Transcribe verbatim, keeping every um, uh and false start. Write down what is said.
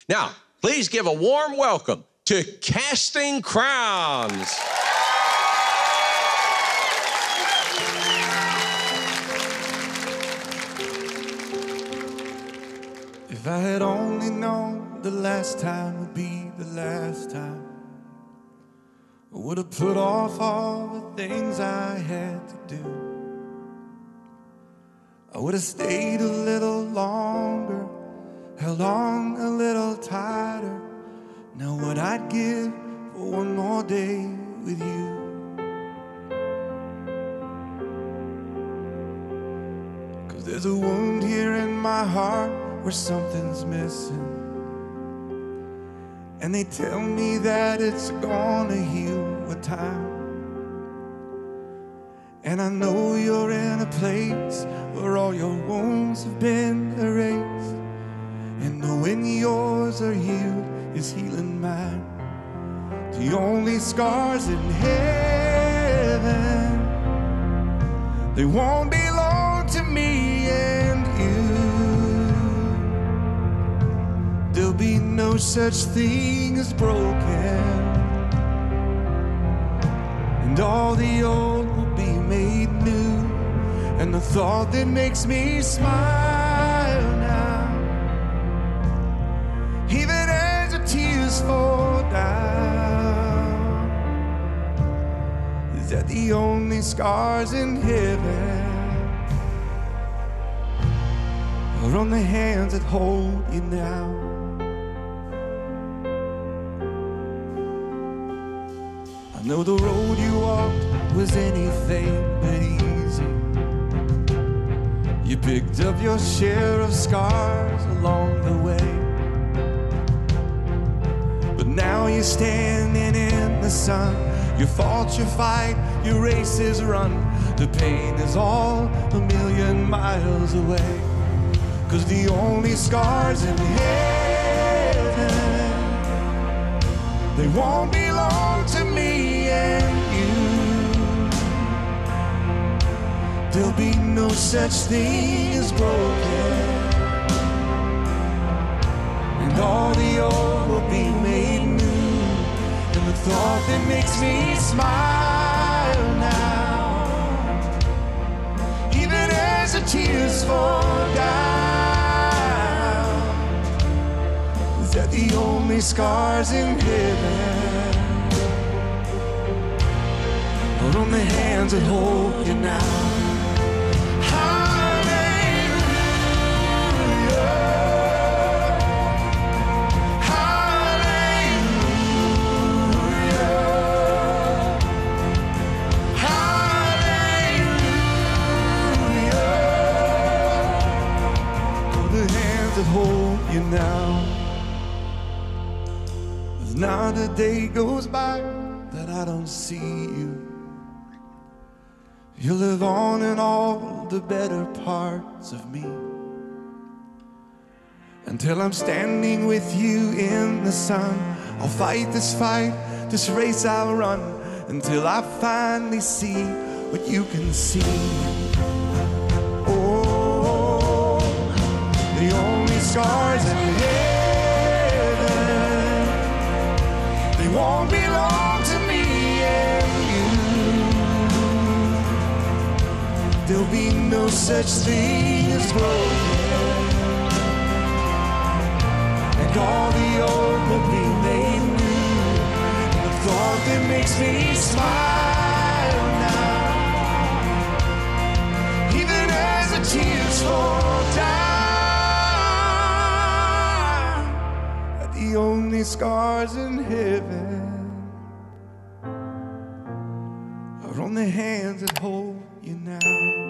Now, please give a warm welcome to Casting Crowns. If I had only known the last time would be the last time, I would have put off all the things I had to do. I would have stayed a little longer, held on a little tighter. Know what I'd give for one more day with you. Cause there's a wound here in my heart where something's missing, and they tell me that it's gonna heal with time. And I know you're in a place where all your wounds have been erased, and knowing yours are healed is healing mine. The only scars in heaven, they won't belong to me and you. There'll be no such thing as broken, and all the old will be made new. And the thought that makes me smile now, even as the tears fall down, is that the only scars in heaven are on the hands that hold you now. I know the road you walked was anything but easy. You picked up your share of scars along the way, but now you're standing in the sun. Your fought your fight, your race is run. The pain is all a million miles away. Cause the only scars in heaven, they won't belong to me and you. There'll be no such thing as broken, and all the old will be made new. And the thought that makes me smile now, even as the tears fall down, is that the only scars in heaven are on the hands that hold you now. That hold you now. There's not a day goes by that I don't see you. You live on in all the better parts of me, until I'm standing with you in the sun. I'll fight this fight, this race I'll run, until I finally see what you can see. The only scars in heaven, they won't belong to me and you. There'll be no such thing as broken, and all the old will be made new. And the thought that makes me smile now, even as the tears fall down, the only scars in heaven are on the hands that hold you now.